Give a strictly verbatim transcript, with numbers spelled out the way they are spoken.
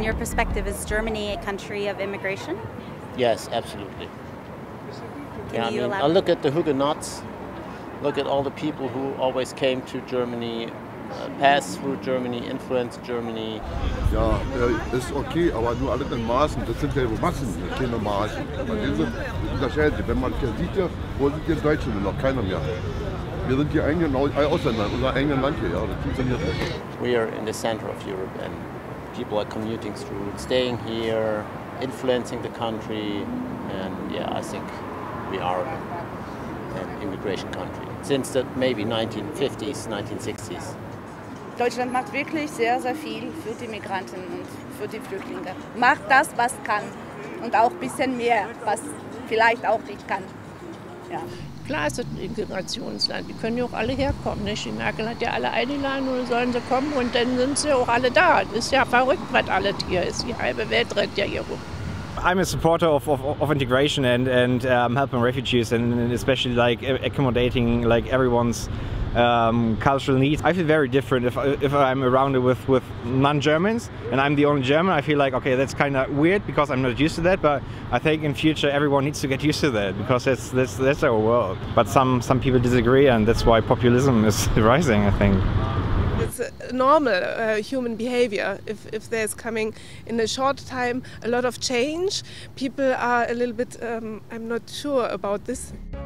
your perspective, is Germany a country of immigration? Yes, absolutely. Can Yeah, I you mean, I elaborate? look at the Huguenots, look at all the people who always came to Germany, uh, passed through Germany, influenced Germany. Ja, äh, ist okay, aber nur alles in Maßen. Das sind ja Massen, keine Margen. Verstehen Sie? Das unterscheidet sich. Wenn man hier sieht, ja, wo sind die in Deutschland noch? Keiner mehr. Wir sind die eigenen Ausländer, unser eigenes Land hier. Ja, das funktioniert nicht. We are in the center of Europe and people are commuting through, staying here, influencing the country, and yeah, I think we are an immigration country since the maybe nineteen fifties, nineteen sixties. Deutschland macht wirklich sehr, sehr viel für die Migranten und für die Flüchtlinge. Macht das, was kann und auch ein bisschen mehr, was vielleicht auch nicht kann. Ja. Klar ist es ein Integrationsland, die können ja auch alle herkommen. Nicht? Die Merkel hat ja alle eingeladen und sollen sie kommen und dann sind sie auch alle da. Das ist ja verrückt, was alles hier ist. Die halbe Welt rennt ja hier rum. I'm a supporter of, of, of integration and, and um, helping refugees and especially like accommodating like everyone's um, cultural needs. I feel very different if, if I'm around with, with non-Germans and I'm the only German. I feel like, okay, that's kind of weird because I'm not used to that, but I think in future everyone needs to get used to that because that's, that's, that's our world. But some, some people disagree and that's why populism is rising, I think. It's a normal uh, human behavior. If, if there's coming in a short time a lot of change, people are a little bit, um, I'm not sure about this.